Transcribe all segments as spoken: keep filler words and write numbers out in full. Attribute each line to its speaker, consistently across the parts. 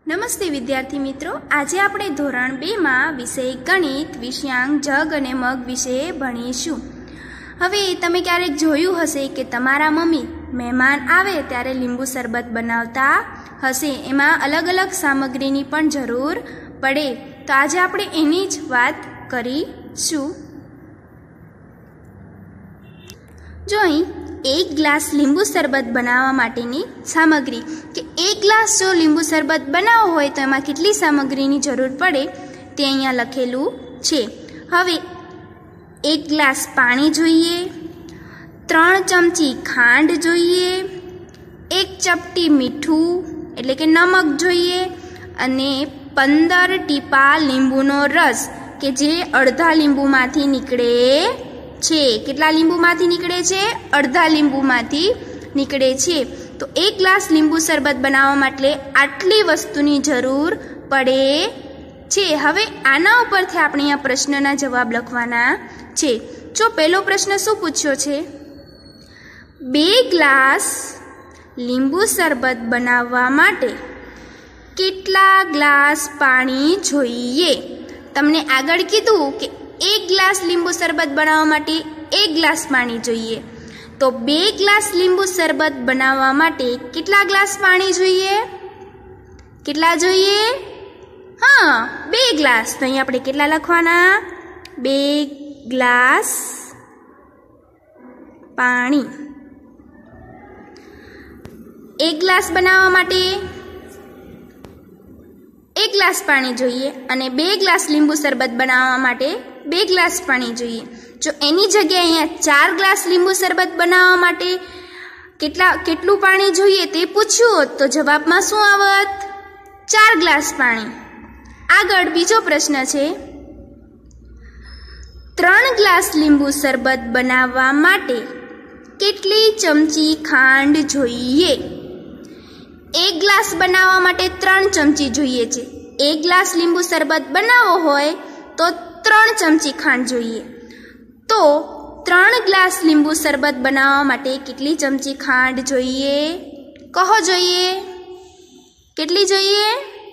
Speaker 1: નમસ્તે વિદ્યાર્થી મિત્રો, આજે આપણે ધોરણ બે માં વિષય ગણિત વિષયાંક જગ અને મગ વિશે ભણીશું। હવે તમે ક્યારેક જોયું હશે કે તમારા મમ્મી મહેમાન આવે ત્યારે લીંબુ શરબત બનાવતા હશે, એમાં અલગ અલગ સામગ્રીની પણ જરૂર પડે। તો આજે આપણે એની જ વાત કરીશું। જો અહીં एक ग्लास લીંબુ શરબત બનાવવા માટેની સામગ્રી કે एक ग्लास जो લીંબુ શરબત બનાવવો હોય તો એમાં કેટલી સામગ્રીની જરૂર પડે તે અહીંયા લખેલું છે। હવે एक ग्लास પાણી જોઈએ, ત્રણ ચમચી ખાંડ જોઈએ, એક ચપટી મીઠું એટલે કે નમક જોઈએ અને પંદર ટીપા લીંબુનો રસ કે જે અડધા લીંબુમાંથી નીકળે છે। કેટલા લીંબુમાંથી નીકળે છે? અડધા લીંબુમાંથી નીકળે છે। તો એક ગ્લાસ લીંબુ શરબત બનાવવા માટે આટલી વસ્તુની જરૂર પડે છે। હવે આના ઉપરથી આપણે અહીંયા પ્રશ્નના જવાબ લખવાના છે। જો પહેલો પ્રશ્ન શું પૂછ્યો છે? બે ગ્લાસ લીંબુ શરબત બનાવવા માટે કેટલા ગ્લાસ પાણી જોઈએ? તમને આગળ કીધું કે एक ग्लास લીંબુ શરબત બનાવવા માટે एक ग्लास પાણી જોઈએ, તો બે ગ્લાસ લીંબુ શરબત બનાવવા માટે કેટલા ગ્લાસ પાણી જોઈએ? કેટલા જોઈએ? હા, બે ગ્લાસ। તો અહીં આપણે કેટલા લખવાના? બે ગ્લાસ પાણી। એક ગ્લાસ બનાવવા માટે एक ग्लास पानी જોઈએ અને બે ગ્લાસ લીંબુ શરબત બનાવવા માટે બે ગ્લાસ પાણી જોઈએ। જો એની જગ્યાએ અહીંયા ચાર ગ્લાસ લીંબુ શરબત બનાવવા માટે કેટલા કેટલું પાણી જોઈએ તે પૂછ્યું હોત તો જવાબમાં શું આવત? ચાર ગ્લાસ પાણી। આગળ બીજો પ્રશ્ન છે, ત્રણ ગ્લાસ લીંબુ શરબત બનાવવા માટે કેટલી ચમચી ખાંડ જોઈએ? एक ग्लास बनावा माटे त्रण चमची जोईए छे। एक ग्लास लींबू शरबत बनावो होय तो त्रण चमची खांड जोईए। तो त्रण ग्लास लींबू शरबत बनावा माटे केटली चमची खांड जोईए? कहो जोईए? केटली जोईए?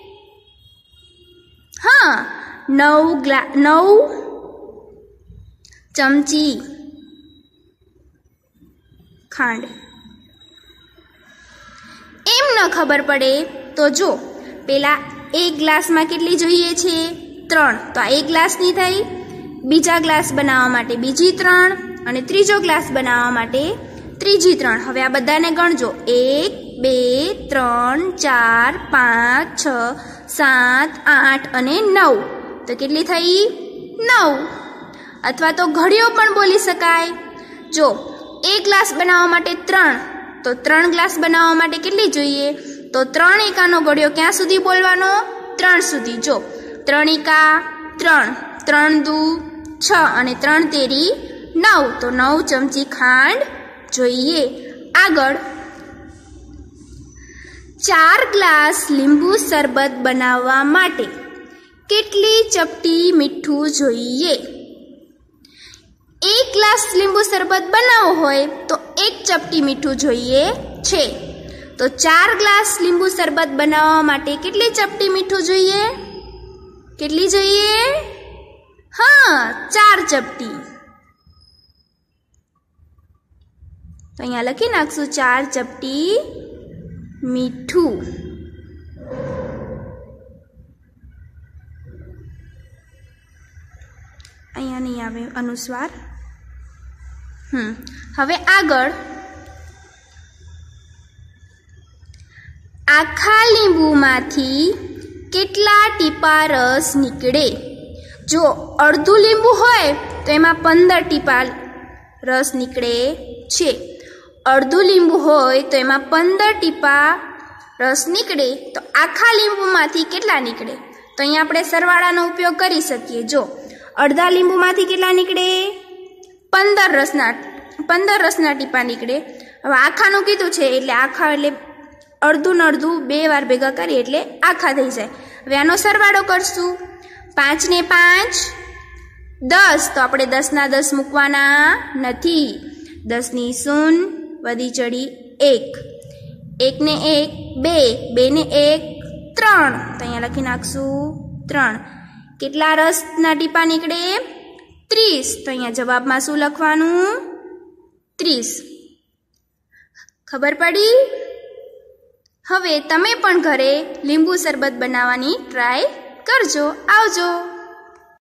Speaker 1: हाँ, नौ ग्ला नौ चमची खांड। एम न खबर पड़े तो जो पेला एक ग्लास में केटली जोईए छे? त्रण। तो आ एक ग्लास नी थई, बीजा ग्लास बनावा माटे बीजी त्रण अने त्रीजो ग्लास बनावा माटे त्रीजी त्रण। हवे आ बधाने गणजो, एक बे त्रण चार पांच छ सात आठ अने नौ। तो केटली थई? नौ। अथवा तो घड़ियो पण बोली शकाय। जो एक ग्लास बनावा माटे त्रण, तो त्रण ग्लास बनावा माटे केटली जोईए? तो त्रण एकानो घड़ियो क्यां सुधी बोलवानो? त्रण सुधी। जो त्रण एका त्रण, त्रण दू छ अने त्रण तेरी नौ। तो नौ चमची खांड जोईए। आगळ चार ग्लास लींबू शरबत बनावा माटे केटली चपटी मीठू जोईए? एक ग्लास लींबू शरबत बनावो होय तो एक चपटी मीठू जोईए छे। तो चार ग्लास लींबू शरबत बनाववा माटे केटली चपटी मीठू जोईए? केटली जोईए? हाँ, चार चपटी। तो अहींया लखी नाखशुं चार चपटी मीठू। अहींया नहीं आवे अनुस्वार। हम्म हवे आगळ आखा લીંબુમાંથી કેટલા ટીપા રસ નીકળે? જો અડધું લીંબુ હોય તો એમાં પંદર ટીપા રસ નીકળે છે। અડધું લીંબુ હોય તો એમાં પંદર ટીપા રસ નીકળે તો આખા લીંબુમાંથી કેટલા નીકળે? તો અહીંયા આપણે સરવાળાનો ઉપયોગ કરી શકીએ। જો અડધા લીંબુમાંથી કેટલા નીકળે? पंदर रसना पंदर रसना टीपा निकले। हवे आखानु कीधुं छे एटले आखा एटले अर्धु ने अर्धु बे वार भेगा करीए एटले आखा थई जाय। हवे आनो सरवाळो करशुं। पांच ने पांच दस, तो आपणे दस ना दस मूकवाना नथी। दस नी शून्य वधी चढ़ी एक, एक ने एक बे, बे ने एक ત્રણ, તો અહીંયા લખી નાખશું ત્રણ. કેટલા રસના ટીપા નીકળે? ત્રીસ. તો અહીંયા જવાબમાં શું લખવાનું? ત્રીસ. ખબર પડી? હવે તમે પણ ઘરે લીંબુ શરબત બનાવવાની ટ્રાય કરજો. આવજો.